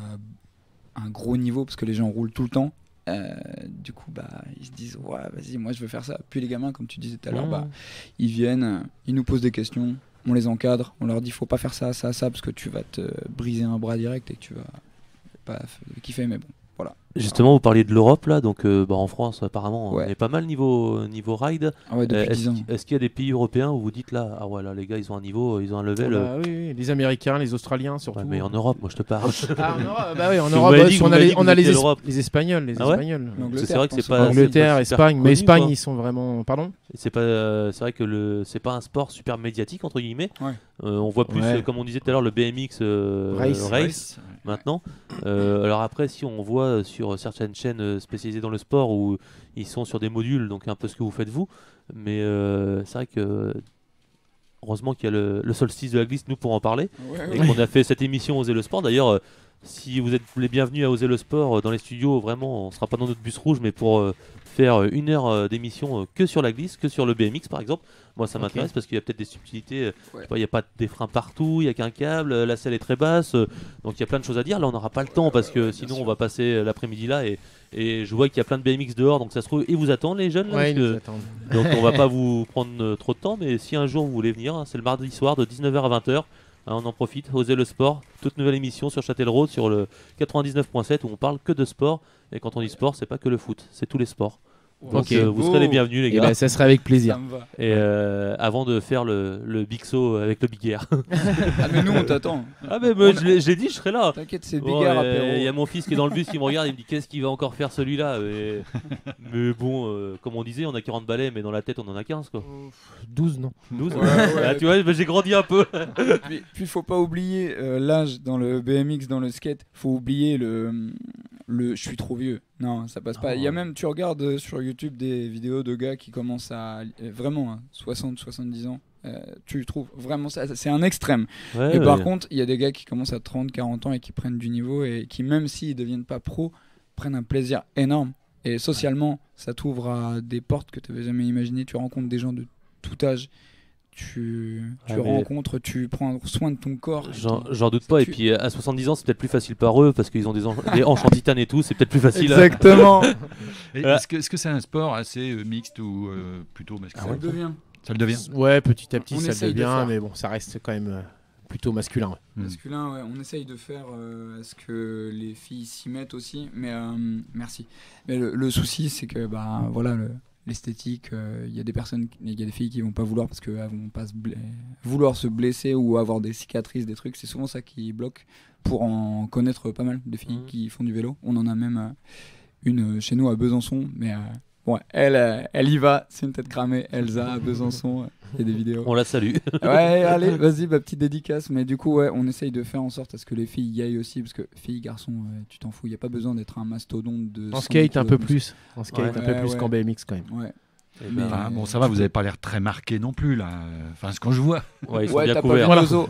[SPEAKER 5] un gros niveau parce que les gens roulent tout le temps. Euh, du coup, bah, ils se disent, ouais, vas-y, moi je veux faire ça. Puis les gamins, comme tu disais tout à l'heure,
[SPEAKER 2] Mmh.
[SPEAKER 5] bah, ils viennent, euh, ils nous posent des questions, on les encadre, on leur dit, faut pas faire ça, ça, ça, parce que tu vas te briser un bras direct et que tu vas pas f- kiffer, mais bon, voilà.
[SPEAKER 2] Justement, vous parliez de l'Europe là, donc euh, bah, en France apparemment
[SPEAKER 5] Ouais.
[SPEAKER 2] on est pas mal niveau niveau ride.
[SPEAKER 5] Ah ouais,
[SPEAKER 2] Euh,
[SPEAKER 5] depuis
[SPEAKER 2] est-ce
[SPEAKER 5] dix ans.
[SPEAKER 2] qu'- est-ce qu'il y a des pays européens où vous dites là, ah ouais là les gars ils ont un niveau, ils ont un level. euh,
[SPEAKER 4] Bah oui, oui, les Américains, les Australiens surtout.
[SPEAKER 2] ouais, mais en Europe, moi je te parle.
[SPEAKER 4] Ah, en Europe, bah oui, en
[SPEAKER 2] Vous
[SPEAKER 4] Europe,
[SPEAKER 2] m'avez
[SPEAKER 4] bah,
[SPEAKER 2] dit que
[SPEAKER 4] on
[SPEAKER 2] vous
[SPEAKER 4] a les,
[SPEAKER 2] m'avez dit
[SPEAKER 4] on
[SPEAKER 2] que
[SPEAKER 4] a
[SPEAKER 2] vous
[SPEAKER 4] les,
[SPEAKER 2] étiez
[SPEAKER 4] Es-
[SPEAKER 2] l'Europe.
[SPEAKER 4] les Espagnols, les
[SPEAKER 2] Ah ouais
[SPEAKER 4] Espagnols.
[SPEAKER 5] L'Angleterre,
[SPEAKER 2] c'est vrai que
[SPEAKER 5] je
[SPEAKER 2] c'est
[SPEAKER 5] pense,
[SPEAKER 2] pas-
[SPEAKER 5] ouais.
[SPEAKER 4] Angleterre,
[SPEAKER 2] c'est super
[SPEAKER 4] Espagne, mais
[SPEAKER 2] connu,
[SPEAKER 4] Espagne,
[SPEAKER 2] quoi.
[SPEAKER 4] ils sont vraiment. Pardon.
[SPEAKER 2] C'est pas, euh, c'est vrai que le, c'est pas un sport super médiatique entre guillemets.
[SPEAKER 5] Ouais.
[SPEAKER 2] Euh, on voit plus,
[SPEAKER 4] Ouais.
[SPEAKER 2] euh, comme on disait tout à l'heure, le B M X euh,
[SPEAKER 4] Race.
[SPEAKER 2] race maintenant. Euh, alors après, si on voit sur certaines chaînes euh, spécialisées dans le sport où ils sont sur des modules, donc un peu ce que vous faites vous, mais euh, c'est vrai que heureusement qu'il y a le, le solstice de la glisse nous pour en parler
[SPEAKER 5] Ouais,
[SPEAKER 2] et
[SPEAKER 5] ouais.
[SPEAKER 2] qu'on a fait cette émission Oser le sport. D'ailleurs, euh, si vous êtes les bienvenus à Oser le sport euh, dans les studios, vraiment, on sera pas dans notre bus rouge, mais pour euh, faire euh, une heure euh, d'émission euh, que sur la glisse, que sur le B M X par exemple. Moi, ça
[SPEAKER 4] Ok.
[SPEAKER 2] m'intéresse parce qu'il y a peut-être des subtilités. euh, je
[SPEAKER 5] Ouais.
[SPEAKER 2] sais pas, il n'y a pas des freins partout, il n'y a qu'un câble, euh, la selle est très basse, euh, donc il y a plein de choses à dire. Là, on n'aura pas le temps parce que sinon on va passer euh, l'après-midi là et, et je vois qu'il y a plein de B M X dehors, donc ça se trouve ils vous attendent les jeunes. Là,
[SPEAKER 4] Ouais,
[SPEAKER 2] parce
[SPEAKER 4] ils nous
[SPEAKER 2] que-
[SPEAKER 4] attendent.
[SPEAKER 2] donc on va pas vous prendre euh, trop de temps, mais si un jour vous voulez venir, hein, c'est le mardi soir de dix-neuf heures à vingt heures. Hein, on en profite, Oser le sport, toute nouvelle émission sur Châtellerault sur le quatre-vingt-dix-neuf point sept où on parle que de sport. Et quand on dit sport, c'est pas que le foot, c'est tous les sports. Donc
[SPEAKER 4] Ok.
[SPEAKER 2] euh, vous serez les bienvenus les
[SPEAKER 4] Et
[SPEAKER 2] gars.
[SPEAKER 4] ben, ça serait avec plaisir.
[SPEAKER 5] Ça me va.
[SPEAKER 2] Et euh, avant de faire le, le big saut avec le big air.
[SPEAKER 5] Ah, mais nous on t'attend.
[SPEAKER 2] ah mais moi, je l'ai je l'ai dit, je serai là.
[SPEAKER 5] T'inquiète, c'est
[SPEAKER 2] Bon,
[SPEAKER 5] Bigard
[SPEAKER 2] euh,
[SPEAKER 5] apéro.
[SPEAKER 2] Il y a mon fils qui est dans le bus qui me regarde, il me dit qu'est-ce qu'il va encore faire celui-là. Mais, mais bon, euh, comme on disait, on a quarante balais, mais dans la tête on en a quinze quoi.
[SPEAKER 4] douze, non.
[SPEAKER 2] douze.
[SPEAKER 5] Ouais, ouais.
[SPEAKER 2] Ah, tu vois, bah, j'ai grandi un peu.
[SPEAKER 5] Puis, puis faut pas oublier euh, l'âge dans le B M X, dans le skate. Faut oublier le, le je suis trop vieux. Non, ça passe pas. Il y a même, tu regardes euh, sur YouTube des vidéos de gars qui commencent à euh, vraiment hein, soixante soixante-dix ans. Euh, tu trouves vraiment ça, c'est un extrême.
[SPEAKER 2] Ouais,
[SPEAKER 5] et
[SPEAKER 2] ouais.
[SPEAKER 5] par contre, il y a des gars qui commencent à trente quarante ans et qui prennent du niveau et qui, même s'ils deviennent pas pros, prennent un plaisir énorme. Et socialement, ça t'ouvre à des portes que tu n'avais jamais imaginées. Tu rencontres des gens de tout âge. Tu, tu
[SPEAKER 2] Ouais, mais-
[SPEAKER 5] rencontres, tu prends soin de ton corps.
[SPEAKER 2] J'en
[SPEAKER 5] Ton-
[SPEAKER 2] j'en doute
[SPEAKER 5] ça
[SPEAKER 2] pas. Et
[SPEAKER 5] tue.
[SPEAKER 2] puis à soixante-dix ans, c'est peut-être plus facile par eux parce qu'ils ont des, en- des hanches en titane et tout. C'est peut-être plus facile.
[SPEAKER 5] Exactement.
[SPEAKER 3] Et
[SPEAKER 2] Voilà.
[SPEAKER 3] Est-ce que est-ce que c'est un sport assez euh, mixte ou euh, plutôt masculin
[SPEAKER 5] Ça le devient.
[SPEAKER 3] Ça le devient.
[SPEAKER 4] Ouais, petit à petit,
[SPEAKER 5] On
[SPEAKER 4] ça
[SPEAKER 5] essaye de
[SPEAKER 4] devient,
[SPEAKER 5] faire.
[SPEAKER 4] mais bon, ça reste quand même euh, plutôt masculin. ouais.
[SPEAKER 3] Hmm.
[SPEAKER 5] Masculin, ouais. On essaye de faire euh, à ce que les filles s'y mettent aussi. Mais euh, merci. Mais le, le souci, c'est que bah voilà, le- l'esthétique, euh, il y a des personnes, il y a des filles qui vont pas vouloir parce qu'elles vont pas se bla- vouloir se blesser ou avoir des cicatrices, des trucs. C'est souvent ça qui bloque. Pour en connaître pas mal de filles
[SPEAKER 2] Mhm.
[SPEAKER 5] qui font du vélo. On en a même euh, une euh, chez nous à Besançon, mais euh, ouais, elle, euh, elle y va. C'est une tête cramée. Elsa à Besançon. Il y a des vidéos.
[SPEAKER 2] On la salue.
[SPEAKER 5] Ouais, allez, vas-y, ma petite dédicace. Mais du coup, ouais, on essaye de faire en sorte à ce que les filles y aillent aussi, parce que filles, garçons, ouais, tu t'en fous. Il n'y a pas besoin d'être un mastodonte de.
[SPEAKER 4] En
[SPEAKER 5] cent
[SPEAKER 4] skate, un
[SPEAKER 5] kilos
[SPEAKER 4] peu
[SPEAKER 5] de
[SPEAKER 4] plus. En skate,
[SPEAKER 5] Ouais,
[SPEAKER 4] un peu
[SPEAKER 5] ouais,
[SPEAKER 4] plus
[SPEAKER 5] ouais.
[SPEAKER 4] qu'en B M X quand même.
[SPEAKER 5] muscle. Ouais.
[SPEAKER 2] Eh
[SPEAKER 5] Mais-
[SPEAKER 2] ben,
[SPEAKER 3] Ah, bon, ça va, vous n'avez pas l'air très marqué non plus, là. Enfin, ce que je vois.
[SPEAKER 2] ouais, ils sont
[SPEAKER 5] Ouais,
[SPEAKER 2] bien
[SPEAKER 5] t'as pas
[SPEAKER 2] couverts.
[SPEAKER 5] vu nos os.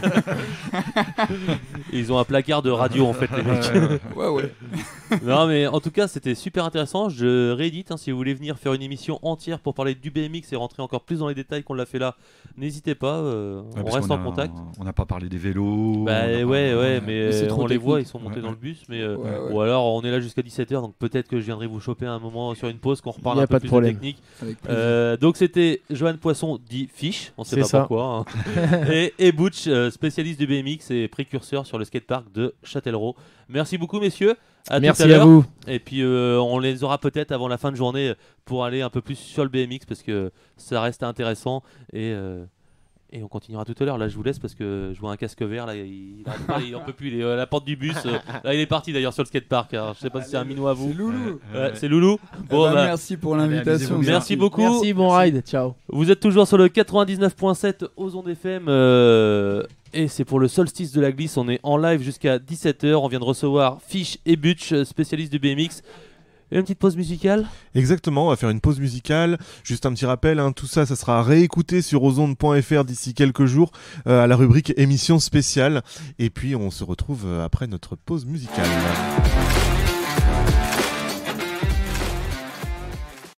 [SPEAKER 2] Ils ont un placard de radio en fait, les mecs.
[SPEAKER 3] Euh,
[SPEAKER 5] Ouais, ouais.
[SPEAKER 2] Non, mais en tout cas, c'était super intéressant. Je réédite hein, si vous voulez venir faire une émission entière pour parler du B M X et rentrer encore plus dans les détails qu'on l'a fait là. N'hésitez pas, euh,
[SPEAKER 3] ouais,
[SPEAKER 2] on
[SPEAKER 3] parce
[SPEAKER 2] reste
[SPEAKER 3] qu'on
[SPEAKER 2] en
[SPEAKER 3] a-
[SPEAKER 2] contact.
[SPEAKER 3] On n'a pas parlé des vélos.
[SPEAKER 2] Bah
[SPEAKER 3] on a
[SPEAKER 2] ouais,
[SPEAKER 3] pas-
[SPEAKER 2] ouais, mais,
[SPEAKER 5] Mais c'est
[SPEAKER 2] euh,
[SPEAKER 5] trop
[SPEAKER 2] on les voit, ils
[SPEAKER 5] technique.
[SPEAKER 2] sont montés
[SPEAKER 3] Ouais,
[SPEAKER 2] dans le bus, mais euh,
[SPEAKER 5] Ouais, ouais.
[SPEAKER 2] ou alors on est là jusqu'à dix-sept heures, donc peut-être que je viendrai vous choper un moment sur une pause, qu'on reparle
[SPEAKER 4] Y a
[SPEAKER 2] un peu
[SPEAKER 4] pas de
[SPEAKER 2] plus
[SPEAKER 4] problème.
[SPEAKER 2] de technique.
[SPEAKER 5] Avec plaisir.
[SPEAKER 2] Euh, donc c'était Johan Poisson dit Fish, on sait
[SPEAKER 4] C'est
[SPEAKER 2] pas
[SPEAKER 4] ça.
[SPEAKER 2] pourquoi, hein. et, et Butch, euh, spécialiste du B M X et précurseur sur le skatepark de Châtellerault. Merci beaucoup messieurs. À
[SPEAKER 4] Merci
[SPEAKER 2] tout à,
[SPEAKER 4] à
[SPEAKER 2] l'heure.
[SPEAKER 4] vous.
[SPEAKER 2] Et puis euh, on les aura peut-être avant la fin de journée pour aller un peu plus sur le B M X parce que ça reste intéressant et euh, et on continuera tout à l'heure. Là, je vous laisse parce que je vois un casque vert. Là, il, il, arrête pas, il en peut plus. Il est à la porte du bus. Euh, là, il est parti d'ailleurs sur le skatepark. Alors, je sais pas si c'est un minot à vous.
[SPEAKER 5] C'est Loulou.
[SPEAKER 2] Ouais, c'est Loulou. Bon,
[SPEAKER 5] Eh ben,
[SPEAKER 2] bah,
[SPEAKER 5] merci pour
[SPEAKER 3] Allez,
[SPEAKER 5] l'invitation.
[SPEAKER 3] amusez-vous bien.
[SPEAKER 2] merci beaucoup.
[SPEAKER 4] Merci, bon ride. Ciao.
[SPEAKER 2] Vous êtes toujours sur le quatre-vingt-dix-neuf point sept aux ondes F M. Euh, et c'est pour le solstice de la glisse. On est en live jusqu'à dix-sept heures. On vient de recevoir Fish et Butch, spécialistes du B M X. Et une petite pause musicale.
[SPEAKER 1] Exactement, on va faire une pause musicale. Juste un petit rappel, hein, tout ça, ça sera réécouté sur ozonde point f r d'ici quelques jours euh, à la rubrique émission spéciale. Et puis on se retrouve euh, après notre pause musicale.